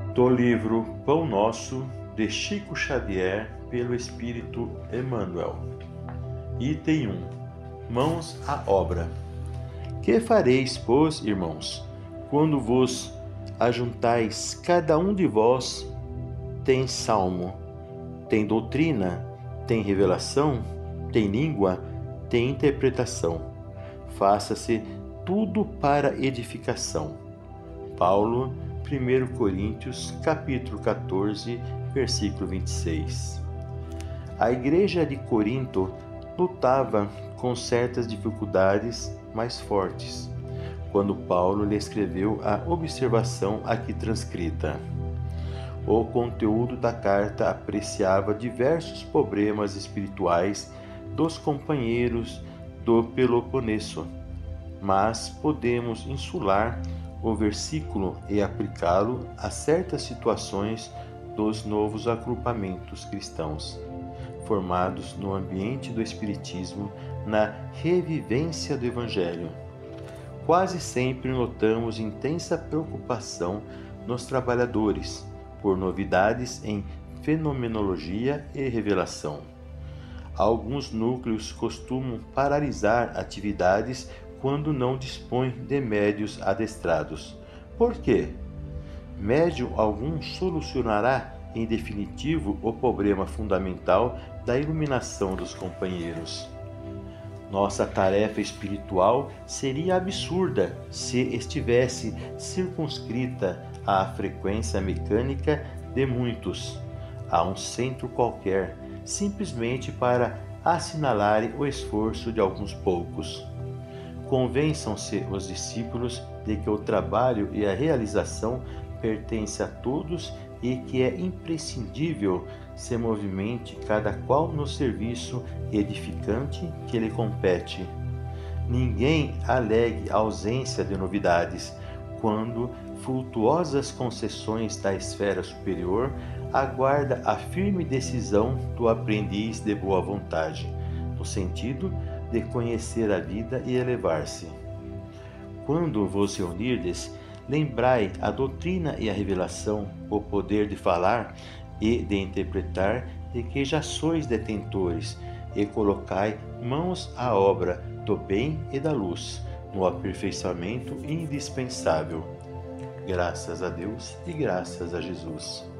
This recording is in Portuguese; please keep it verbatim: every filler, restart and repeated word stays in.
Do livro Pão Nosso, de Chico Xavier, pelo Espírito Emmanuel. Item um. Mãos à obra. Que fareis, pois, irmãos, quando vos ajuntais? Cada um de vós tem salmo, tem doutrina, tem revelação, tem língua, tem interpretação. Faça-se tudo para edificação. Paulo, primeira Coríntios, capítulo quatorze, versículo vinte e seis. A igreja de Corinto lutava com certas dificuldades mais fortes, quando Paulo lhe escreveu a observação aqui transcrita. O conteúdo da carta apreciava diversos problemas espirituais dos companheiros do Peloponeso, mas podemos insular o versículo e aplicá-lo a certas situações dos novos agrupamentos cristãos, formados no ambiente do Espiritismo, na revivência do Evangelho. Quase sempre notamos intensa preocupação nos trabalhadores por novidades em fenomenologia e revelação. Alguns núcleos costumam paralisar atividades quando não dispõem de médios adestrados. Por quê? Médium algum solucionará em definitivo o problema fundamental da iluminação dos companheiros. Nossa tarefa espiritual seria absurda se estivesse circunscrita à frequência mecânica de muitos, a um centro qualquer, simplesmente para assinalarem o esforço de alguns poucos. Convençam-se os discípulos de que o trabalho e a realização pertencem a todos e que é imprescindível se movimente cada qual no serviço edificante que lhe compete. Ninguém alegue ausência de novidades, quando frutuosas concessões da esfera superior aguarda a firme decisão do aprendiz de boa vontade, no sentido de conhecer a vida e elevar-se. Quando vos reunirdes, lembrai a doutrina e a revelação, o poder de falar e de interpretar, de que já sois detentores, e colocai mãos à obra do bem e da luz, no aperfeiçoamento indispensável. Graças a Deus e graças a Jesus.